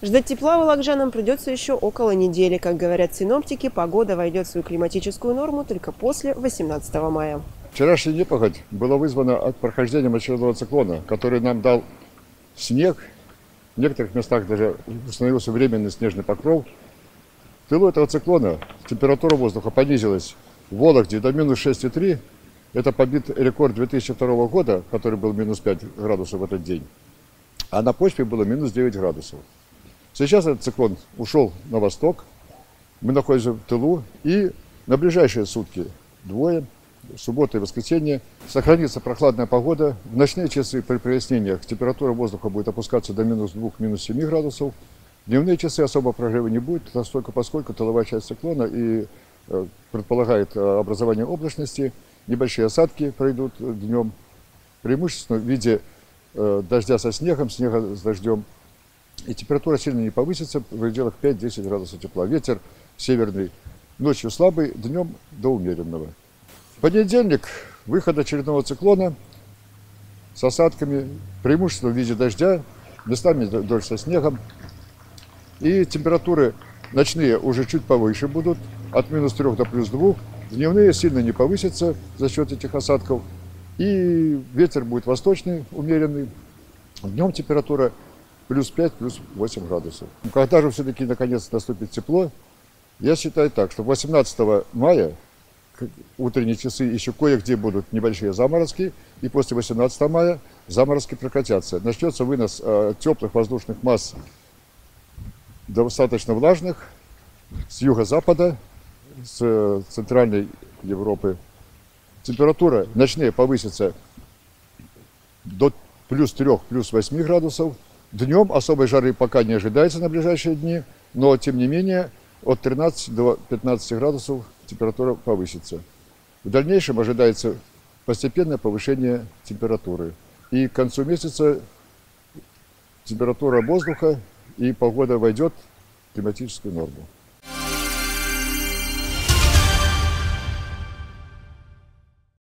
Ждать тепла вологжанам придется еще около недели. Как говорят синоптики, погода войдет в свою климатическую норму только после 18 мая. Вчерашняя непогодь была вызвана от прохождения очередного циклона, который нам дал снег. В некоторых местах даже установился временный снежный покров. В тылу этого циклона температура воздуха понизилась в Вологде до минус 6,3. Это побит рекорд 2002 года, который был минус 5 градусов в этот день. А на почве было минус 9 градусов. Сейчас этот циклон ушел на восток. Мы находимся в тылу. И на ближайшие сутки, двое, суббота и воскресенье, сохранится прохладная погода. В ночные часы при прояснениях температура воздуха будет опускаться до минус 2, минус 7 градусов. В дневные часы особо прогрева не будет, поскольку тыловая часть циклона и предполагает образование облачности. Небольшие осадки пройдут днем, преимущественно в виде дождя со снегом, снега с дождем. И температура сильно не повысится, в пределах 5-10 градусов тепла. Ветер северный ночью слабый, днем до умеренного. В понедельник выход очередного циклона с осадками, преимущественно в виде дождя, местами дождь со снегом. И температуры ночные уже чуть повыше будут, от минус 3 до плюс 2. Дневные сильно не повысятся за счет этих осадков. И ветер будет восточный, умеренный. Днем температура плюс 5, плюс 8 градусов. Когда же все-таки наконец наступит тепло, я считаю так, что 18 мая утренние часы еще кое-где будут небольшие заморозки, и после 18 мая заморозки прекратятся. Начнется вынос теплых воздушных масс, достаточно влажных, с юго-запада, с центральной Европы. Температура ночная повысится до плюс 3, плюс 8 градусов. Днем особой жары пока не ожидается на ближайшие дни, но тем не менее от 13 до 15 градусов температура повысится. В дальнейшем ожидается постепенное повышение температуры. И к концу месяца температура воздуха и погода войдет в климатическую норму.